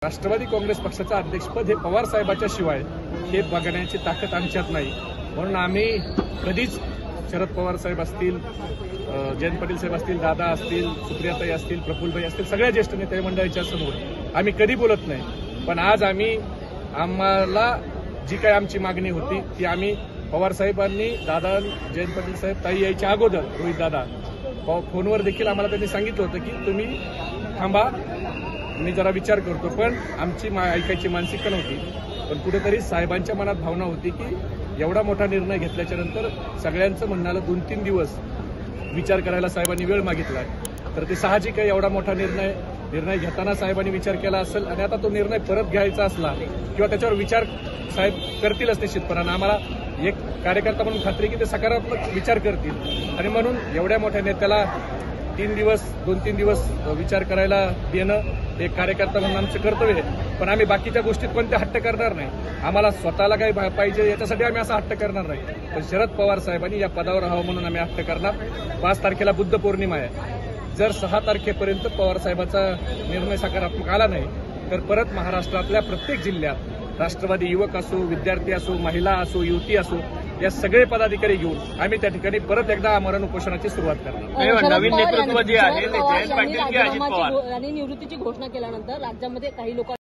राष्ट्रवादी काँग्रेस पक्षाचं अध्यक्षपद हे पवार साहेबांच्या शिवाय हे बघण्याची ताकद आमच्यात नाही, म्हणून आम्ही कधीच शरद पवार साहेब असतील, जयंत पाटील साहेब असतील, दादा असतील, सुप्रियाताई असतील, प्रफुल्लभाई असतील, सगळ्या ज्येष्ठ नेते मंडळाच्या समोर आम्ही कधी बोलत नाही। पण आज आम्हाला जी काही आमची मागणी होती ती आम्ही पवार साहेबांनी, दादा, जयंत पाटील साहेब, ताई यायच्या अगोदर रोहित दादा फोनवर देखील आम्हाला त्यांनी सांगितलं होतं की तुम्ही थांबा, मी जरा विचार करतो। पण आमची ऐकायची मानसिकता नव्हती, पण कुठेतरी साहेबांच्या मनात भावना होती की एवढा मोठा निर्णय घेतल्याच्या नंतर सगळ्यांचं म्हणणं 2-3 दिवस विचार करायला साहेबांनी वेळ मागितला, तर ते साहजिक आहे। एवढा मोठा निर्णय घेताना साहेबांनी विचार केला असेल आणि आता तो निर्णय परत घ्यायचा असला किंवा त्याच्यावर विचार साहेब करतीलच निश्चितपणानं। आम्हाला एक कार्यकर्ता म्हणून खात्री की ते सकारात्मक विचार करतील आणि म्हणून एवढ्या मोठ्या नेत्याला 2-3 दिवस विचार करायला देणं एक कार्यकर्ता म्हणून आमचं कर्तव्य आहे। पण आम्ही बाकीच्या गोष्टीत कोणत्या हट्ट करणार नाही। आम्हाला स्वतःला काही पाहिजे याच्यासाठी आम्ही असा हट्ट करणार नाही, पण शरद पवार साहेबांनी या पदावर राहावं म्हणून आम्ही हट्ट करणार। 5 तारखेला बुद्ध पौर्णिमा आहे, जर 6 तारखेपर्यंत पवार साहेबांचा निर्णय सकारात्मक आला नाही तर परत महाराष्ट्रातल्या प्रत्येक जिल्ह्यात राष्ट्रवादी युवक असो, विद्यार्थी असो, महिला असो, युवती असो, या सगळे पदाधिकारी घेऊन आम्ही त्या ठिकाणी परत एकदा आमरण उपोषणाची सुरुवात करणार। नवीन नेतृत्व जे आहे जयंत पाटील की अजित पवार यांनी निवृत्तीची घोषणा केल्यानंतर राज्यामध्ये काही लोक